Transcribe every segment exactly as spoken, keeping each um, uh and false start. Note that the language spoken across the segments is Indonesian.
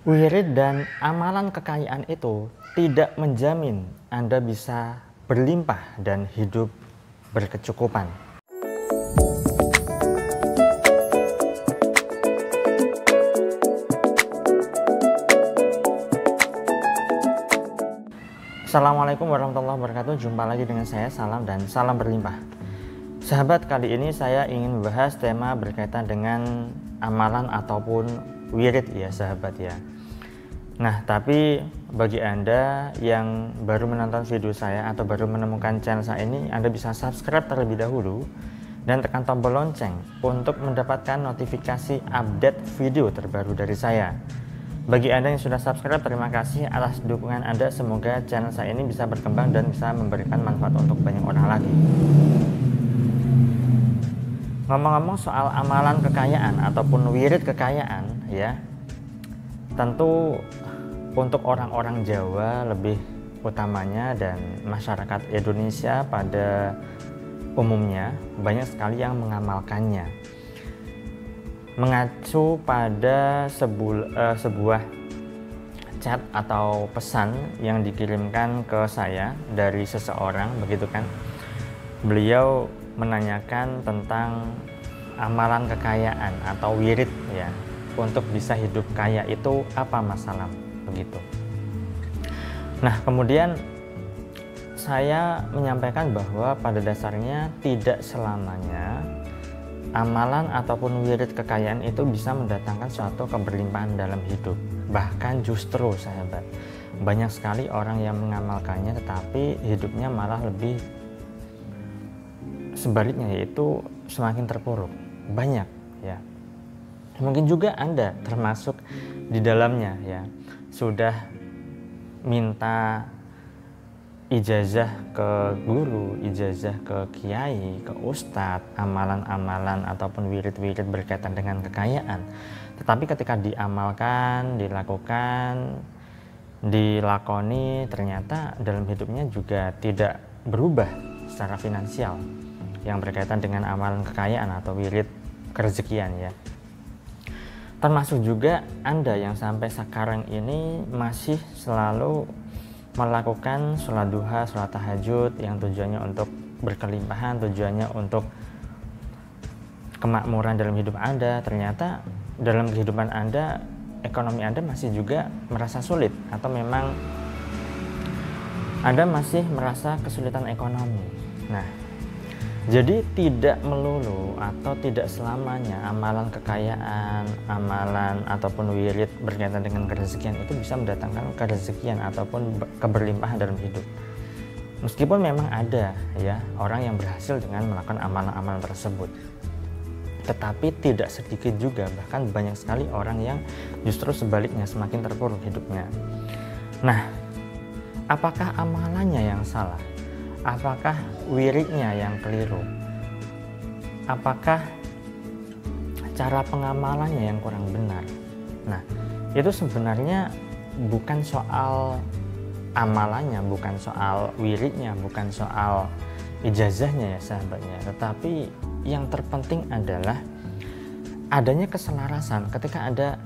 Wirid dan amalan kekayaan itu tidak menjamin Anda bisa berlimpah dan hidup berkecukupan. Assalamualaikum warahmatullahi wabarakatuh. Jumpa lagi dengan saya, Salam, dan salam berlimpah. Sahabat, kali ini saya ingin membahas tema berkaitan dengan amalan ataupun wirid ya sahabat ya. Nah, tapi bagi Anda yang baru menonton video saya atau baru menemukan channel saya ini, Anda bisa subscribe terlebih dahulu dan tekan tombol lonceng untuk mendapatkan notifikasi update video terbaru dari saya. Bagi Anda yang sudah subscribe, terima kasih atas dukungan Anda. Semoga channel saya ini bisa berkembang dan bisa memberikan manfaat untuk banyak orang lagi. Ngomong-ngomong soal amalan kekayaan ataupun wirid kekayaan ya, tentu untuk orang-orang Jawa lebih utamanya dan masyarakat Indonesia pada umumnya banyak sekali yang mengamalkannya, mengacu pada sebu, uh, sebuah chat atau pesan yang dikirimkan ke saya dari seseorang, begitu kan. Beliau menanyakan tentang amalan kekayaan atau wirid ya, untuk bisa hidup kaya itu apa masalah begitu. Nah, kemudian saya menyampaikan bahwa pada dasarnya tidak selamanya amalan ataupun wirid kekayaan itu bisa mendatangkan suatu keberlimpahan dalam hidup. Bahkan justru sahabat, banyak sekali orang yang mengamalkannya tetapi hidupnya malah lebih sebaliknya, yaitu semakin terpuruk. Banyak ya. Mungkin juga Anda termasuk di dalamnya ya, sudah minta ijazah ke guru, ijazah ke kiai, ke ustadz, amalan-amalan ataupun wirid-wirid berkaitan dengan kekayaan. Tetapi ketika diamalkan, dilakukan, dilakoni, ternyata dalam hidupnya juga tidak berubah secara finansial yang berkaitan dengan amalan kekayaan atau wirid kerezekian ya. Termasuk juga Anda yang sampai sekarang ini masih selalu melakukan sholat duha, sholat tahajud yang tujuannya untuk berkelimpahan, tujuannya untuk kemakmuran dalam hidup Anda. Ternyata dalam kehidupan Anda, ekonomi Anda masih juga merasa sulit, atau memang Anda masih merasa kesulitan ekonomi. Nah, jadi tidak melulu atau tidak selamanya amalan kekayaan, amalan ataupun wirid berkaitan dengan kerezekian itu bisa mendatangkan kerezekian ataupun keberlimpahan dalam hidup. Meskipun memang ada ya orang yang berhasil dengan melakukan amalan-amalan tersebut, tetapi tidak sedikit juga, bahkan banyak sekali orang yang justru sebaliknya semakin terpuruk hidupnya. Nah, apakah amalannya yang salah? Apakah wiridnya yang keliru? Apakah cara pengamalannya yang kurang benar? Nah, itu sebenarnya bukan soal amalannya, bukan soal wiridnya, bukan soal ijazahnya ya sahabatnya. Tetapi yang terpenting adalah adanya keselarasan ketika Anda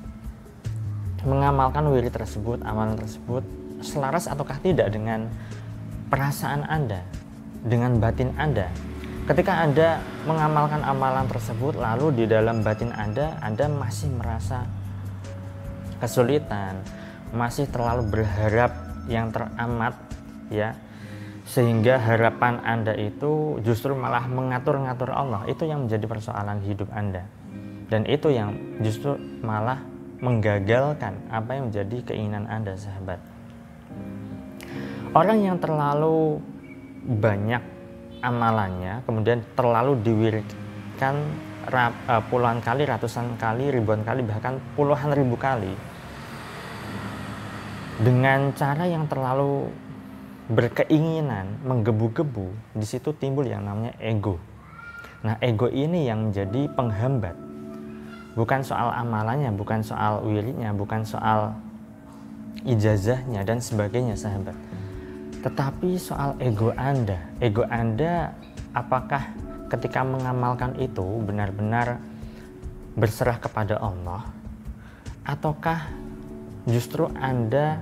mengamalkan wirid tersebut, amalan tersebut, selaras ataukah tidak dengan perasaan Anda, dengan batin Anda. Ketika Anda mengamalkan amalan tersebut, lalu di dalam batin Anda, Anda masih merasa kesulitan, masih terlalu berharap yang teramat ya, sehingga harapan Anda itu justru malah mengatur-ngatur Allah. Itu yang menjadi persoalan hidup Anda, dan itu yang justru malah menggagalkan apa yang menjadi keinginan Anda sahabat. Orang yang terlalu banyak amalannya, kemudian terlalu diwiridkan puluhan kali, ratusan kali, ribuan kali, bahkan puluhan ribu kali, dengan cara yang terlalu berkeinginan, menggebu-gebu, di situ timbul yang namanya ego. Nah, ego ini yang menjadi penghambat. Bukan soal amalannya, bukan soal wiridnya, bukan soal ijazahnya dan sebagainya sahabat, tetapi soal ego Anda. Ego Anda apakah ketika mengamalkan itu benar-benar berserah kepada Allah, ataukah justru Anda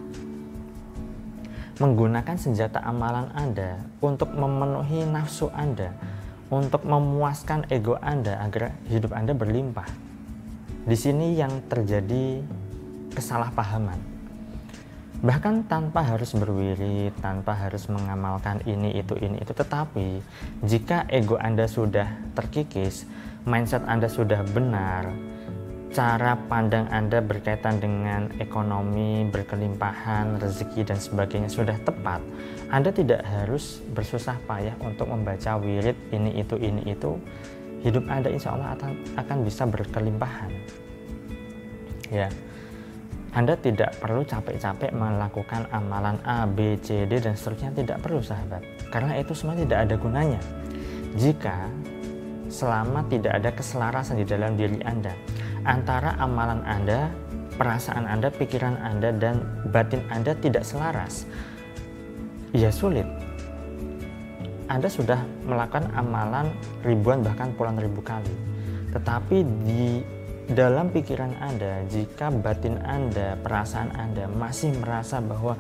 menggunakan senjata amalan Anda untuk memenuhi nafsu Anda, untuk memuaskan ego Anda agar hidup Anda berlimpah. Di sini yang terjadi kesalahpahaman. Bahkan tanpa harus berwirid, tanpa harus mengamalkan ini, itu, ini, itu. Tetapi jika ego Anda sudah terkikis, mindset Anda sudah benar, cara pandang Anda berkaitan dengan ekonomi, berkelimpahan, rezeki, dan sebagainya sudah tepat, Anda tidak harus bersusah payah untuk membaca wirid ini, itu, ini, itu. Hidup Anda insya Allah akan, akan bisa berkelimpahan. Ya, Anda tidak perlu capek-capek melakukan amalan A, B, C, D, dan seterusnya. Tidak perlu, sahabat, karena itu semua tidak ada gunanya jika selama tidak ada keselarasan di dalam diri Anda antara amalan Anda, perasaan Anda, pikiran Anda, dan batin Anda tidak selaras. Ya sulit. Anda sudah melakukan amalan ribuan bahkan puluhan ribu kali, tetapi di dalam pikiran Anda, jika batin Anda, perasaan Anda masih merasa bahwa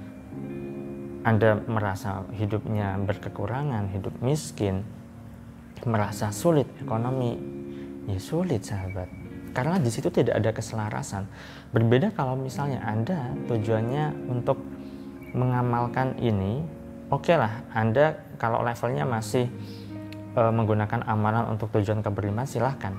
Anda merasa hidupnya berkekurangan, hidup miskin, merasa sulit ekonomi, ya sulit, sahabat. Karena di situ tidak ada keselarasan. Berbeda kalau misalnya Anda tujuannya untuk mengamalkan ini, oke okay lah, Anda kalau levelnya masih e, menggunakan amalan untuk tujuan keberlimpahan, silahkan.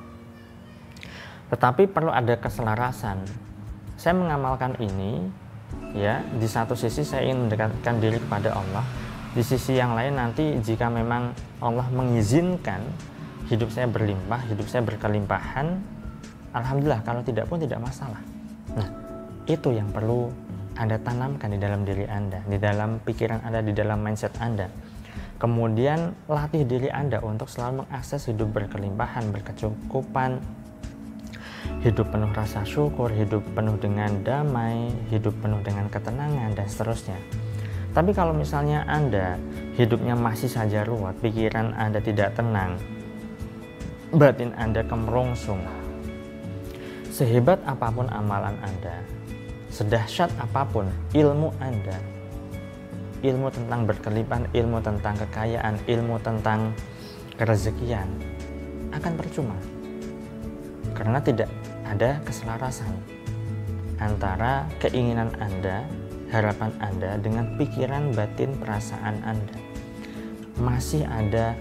Tetapi perlu ada keselarasan. Saya mengamalkan ini, ya, di satu sisi saya ingin mendekatkan diri kepada Allah. Di sisi yang lain nanti jika memang Allah mengizinkan hidup saya berlimpah, hidup saya berkelimpahan, alhamdulillah, kalau tidak pun tidak masalah. Nah, itu yang perlu Anda tanamkan di dalam diri Anda, di dalam pikiran Anda, di dalam mindset Anda. Kemudian latih diri Anda untuk selalu mengakses hidup berkelimpahan, berkecukupan, hidup penuh rasa syukur, hidup penuh dengan damai, hidup penuh dengan ketenangan, dan seterusnya. Tapi kalau misalnya Anda hidupnya masih saja ruwet, pikiran Anda tidak tenang, batin Anda kemerungsung, sehebat apapun amalan Anda, sedahsyat apapun ilmu Anda, ilmu tentang berkelimpahan, ilmu tentang kekayaan, ilmu tentang kerezekian, akan percuma. Karena tidak ada keselarasan antara keinginan Anda, harapan Anda dengan pikiran, batin, perasaan Anda. Masih ada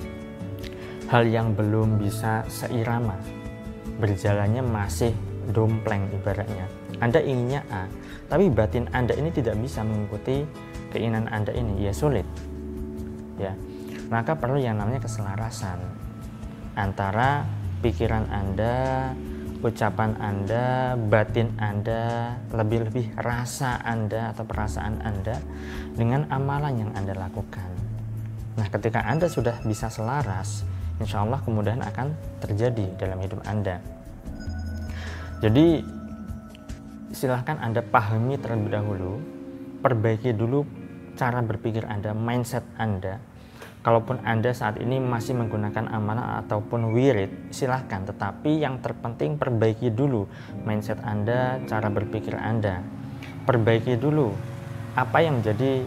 hal yang belum bisa seirama, berjalannya masih dompleng ibaratnya. Anda inginnya A, tapi batin Anda ini tidak bisa mengikuti keinginan Anda ini, ya sulit. Ya, maka perlu yang namanya keselarasan antara pikiran Anda, ucapan Anda, batin Anda, lebih-lebih rasa Anda atau perasaan Anda dengan amalan yang Anda lakukan. Nah, ketika Anda sudah bisa selaras, insya Allah kemudahan akan terjadi dalam hidup Anda. Jadi silahkan Anda pahami terlebih dahulu, perbaiki dulu cara berpikir Anda, mindset Anda. Kalaupun Anda saat ini masih menggunakan amalan ataupun wirid, silahkan. Tetapi yang terpenting perbaiki dulu mindset Anda, cara berpikir Anda. Perbaiki dulu apa yang menjadi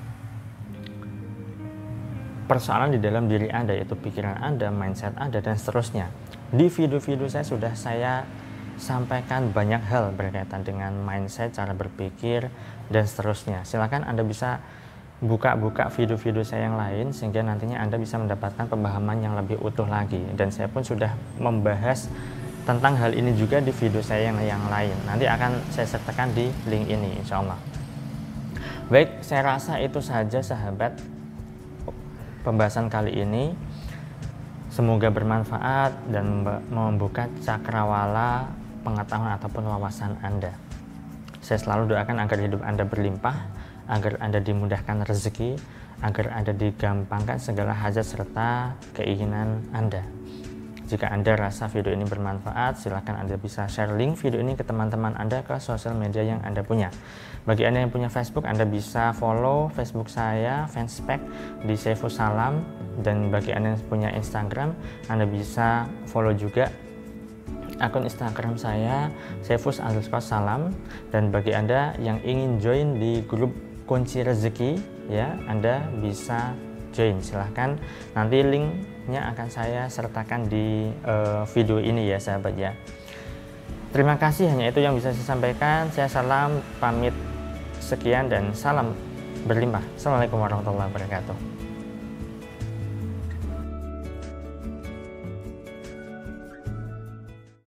persoalan di dalam diri Anda, yaitu pikiran Anda, mindset Anda, dan seterusnya. Di video-video saya sudah saya sampaikan banyak hal berkaitan dengan mindset, cara berpikir, dan seterusnya. Silahkan Anda bisa buka-buka video-video saya yang lain sehingga nantinya Anda bisa mendapatkan pemahaman yang lebih utuh lagi. Dan saya pun sudah membahas tentang hal ini juga di video saya yang, yang lain. Nanti akan saya sertakan di link ini insya Allah. Baik, saya rasa itu saja sahabat pembahasan kali ini. Semoga bermanfaat dan membuka cakrawala pengetahuan ataupun wawasan Anda. Saya selalu doakan agar hidup Anda berlimpah, agar Anda dimudahkan rezeki, agar Anda digampangkan segala hajat serta keinginan Anda. Jika Anda rasa video ini bermanfaat, silakan Anda bisa share link video ini ke teman-teman Anda ke sosial media yang Anda punya. Bagi Anda yang punya Facebook, Anda bisa follow Facebook saya, Fanspek, di Saiful Salam. Dan bagi Anda yang punya Instagram, Anda bisa follow juga akun Instagram saya Saifus underscore salam. Dan bagi Anda yang ingin join di grup kunci rezeki, ya, Anda bisa join, silahkan. Nanti linknya akan saya sertakan di uh, video ini ya sahabat ya. Terima kasih, hanya itu yang bisa saya sampaikan. Saya salam pamit sekian dan salam berlimpah. Assalamualaikum warahmatullahi wabarakatuh.